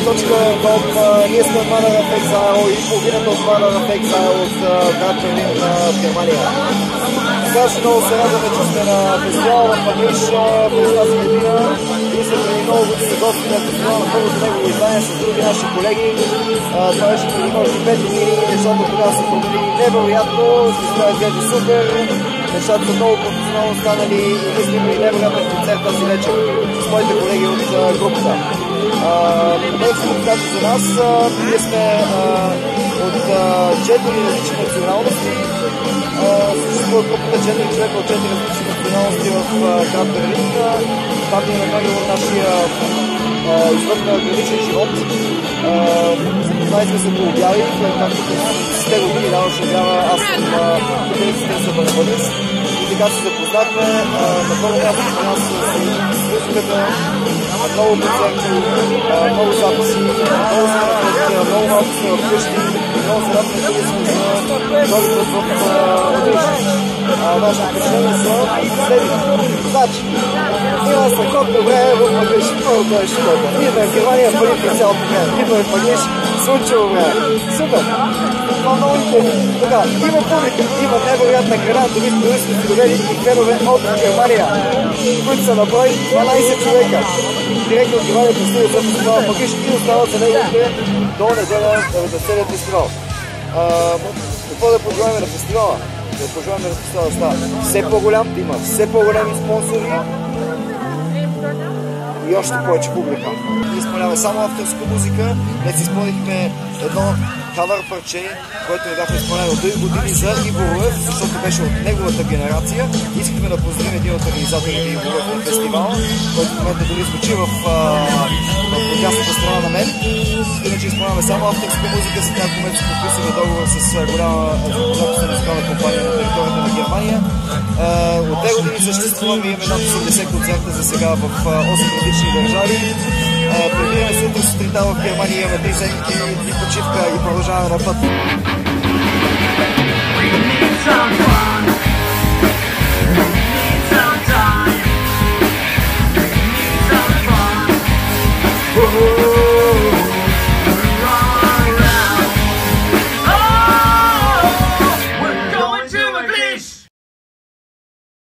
www.fake.com. Ние сме от Mother of Exile и половината от Mother of Exile от град Берлин в Германия. Сега много се радваме, че сме на фестивал в Париж през тази година. И сме преди много години гости на фестивал на първото негово издание с други наши колеги. Това беше преди може би 5 години, нещата тогава са променили невероятно, фестивал изглежда супер, нещата са много професионално станали и ние сме имали невероятен концерт тази вечер с моите колеги от групата. Нещо каза за нас, ние сме от 4 различни националности. Съществува групата 4 човека от 4 различни националности в град Берлин. Там ни е намерил нашия извън граничен живот. Това сме се пообяви, както през 10 години даваше вяра, аз съм католиците за барабанист. И така се запознахме. На първо място при нас с музиката, много концерти, много записи, много се разходите, много малко сме вкъщи, много се радваме, че сме за нови път в Одриж. Нашите впечатления са следните. Значи, има страхотно време в Париж, първото е шкода. Идва в Германия, пари през цялото време. Идва в Париж, слънчево време. Супер! Това много интересно. Така, има публика, има невероятна храна, дори туристи си довели и хленове от Германия, които са на брой 12 човека. Директно от Германия пристигат за фестивал в Париж и остават за неговите до неделя за целият фестивал. Какво да пожелаваме на фестивала? Да пожелаваме на фестивала да става все по-голям, да има все по-големи спонсори и още повече публика. Ние изпълняваме само авторска музика. Днес изпълнихме едно кавър парче, което не бяха изпълнено дълги години за Иво Руев, защото беше от неговата генерация. Искахме да поздравим един от организаторите Иво Руев на фестивала, който в момента дори звучи в дясната страна на мен. Иначе изпълняваме само авторска музика, след няколко месеца подписваме договор с голяма записна музикална компания на територията на Германия. От тези години съществуваме и имаме над 80 концерта за сега в 8 различни държави. Премираме се утре сутринта в Германия, имаме 3 седмици и почивка и продължаваме на път.